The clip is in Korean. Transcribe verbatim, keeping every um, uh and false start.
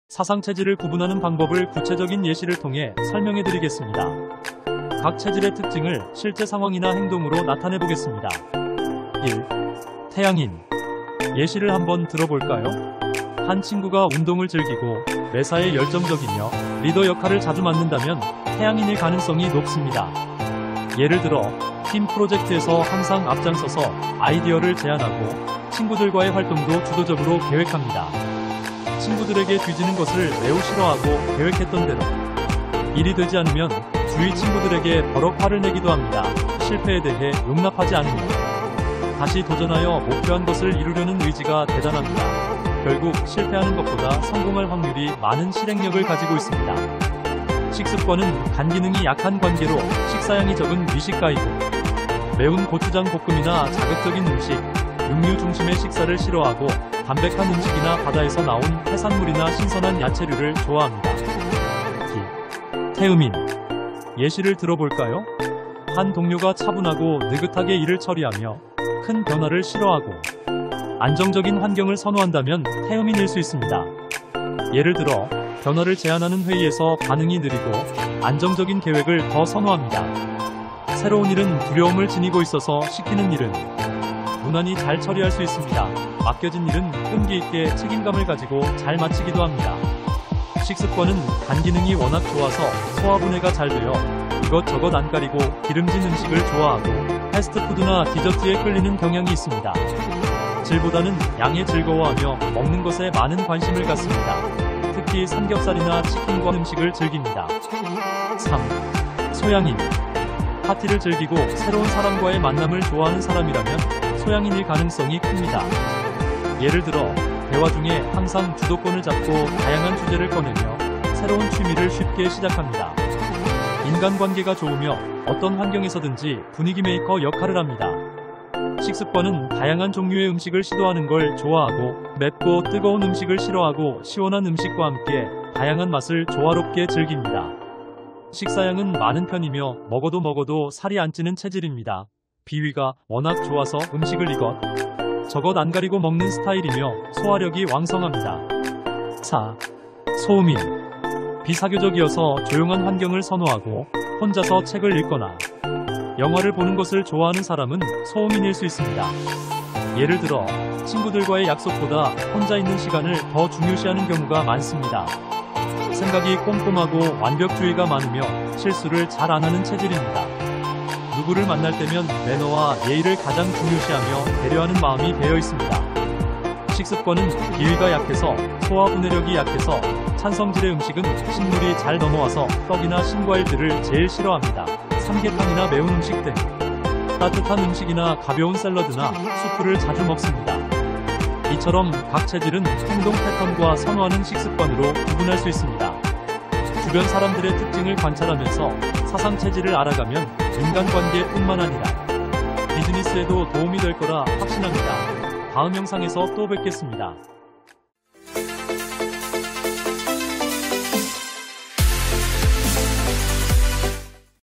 사상 체질을 구분하는 방법을 구체적인 예시를 통해 설명해 드리겠습니다. 각 체질의 특징을 실제 상황이나 행동으로 나타내 보겠습니다. 일. 태양인. 예시를 한번 들어볼까요? 한 친구가 운동을 즐기고 매사에 열정적이며 리더 역할을 자주 맡는다면 태양인일 가능성이 높습니다. 예를 들어 팀 프로젝트에서 항상 앞장서서 아이디어를 제안하고 친구들과의 활동도 주도적으로 계획합니다. 친구들에게 뒤지는 것을 매우 싫어하고 계획했던 대로 일이 되지 않으면 주위 친구들에게 버럭 화를 내기도 합니다. 실패에 대해 용납하지 않으며 다시 도전하여 목표한 것을 이루려는 의지가 대단합니다. 결국 실패하는 것보다 성공할 확률이 많은 실행력을 가지고 있습니다. 식습관은 간 기능이 약한 관계로 식사량이 적은 미식가이고 매운 고추장 볶음이나 자극적인 음식, 육류 중심의 식사를 싫어하고 담백한 음식이나 바다에서 나온 해산물이나 신선한 야채류를 좋아합니다. 기. 태음인. 예시를 들어볼까요? 한 동료가 차분하고 느긋하게 일을 처리하며 큰 변화를 싫어하고 안정적인 환경을 선호한다면 태음인일 수 있습니다. 예를 들어 변화를 제안하는 회의에서 반응이 느리고 안정적인 계획을 더 선호합니다. 새로운 일은 두려움을 지니고 있어서 시키는 일은 무난히 잘 처리할 수 있습니다. 맡겨진 일은 끈기 있게 책임감을 가지고 잘 마치기도 합니다. 식습관은 간 기능이 워낙 좋아서 소화분해가 잘 되어 이것저것 안 가리고 기름진 음식을 좋아하고 패스트푸드나 디저트에 끌리는 경향이 있습니다. 질보다는 양에 즐거워하며 먹는 것에 많은 관심을 갖습니다. 특히 삼겹살이나 치킨과 음식을 즐깁니다. 삼. 소양인. 파티를 즐기고 새로운 사람과의 만남을 좋아하는 사람이라면 소양인일 가능성이 큽니다. 예를 들어 대화 중에 항상 주도권을 잡고 다양한 주제를 꺼내며 새로운 취미를 쉽게 시작합니다. 인간관계가 좋으며 어떤 환경에서든지 분위기 메이커 역할을 합니다. 식습관은 다양한 종류의 음식을 시도하는 걸 좋아하고 맵고 뜨거운 음식을 싫어하고 시원한 음식과 함께 다양한 맛을 조화롭게 즐깁니다. 식사량은 많은 편이며 먹어도 먹어도 살이 안 찌는 체질입니다. 비위가 워낙 좋아서 음식을 이것 저것 안 가리고 먹는 스타일이며 소화력이 왕성합니다. 사. 소음인. 비사교적이어서 조용한 환경을 선호하고 혼자서 책을 읽거나 영화를 보는 것을 좋아하는 사람은 소음인일 수 있습니다. 예를 들어 친구들과의 약속보다 혼자 있는 시간을 더 중요시하는 경우가 많습니다. 생각이 꼼꼼하고 완벽주의가 많으며 실수를 잘 안 하는 체질입니다. 누구를 만날 때면 매너와 예의를 가장 중요시하며 배려하는 마음이 배어 있습니다. 식습관은 비위가 약해서 소화분해력이 약해서 찬성질의 음식은 신물이 잘 넘어와서 떡이나 신과일들을 제일 싫어합니다. 삼계탕이나 매운 음식 등 따뜻한 음식이나 가벼운 샐러드나 수프를 자주 먹습니다. 이처럼 각 체질은 행동 패턴과 선호하는 식습관으로 구분할 수 있습니다. 주변 사람들의 특징을 관찰하면서 사상 체질을 알아가면 인간관계뿐만 아니라 비즈니스에도 도움이 될 거라 확신합니다. 다음 영상에서 또 뵙겠습니다.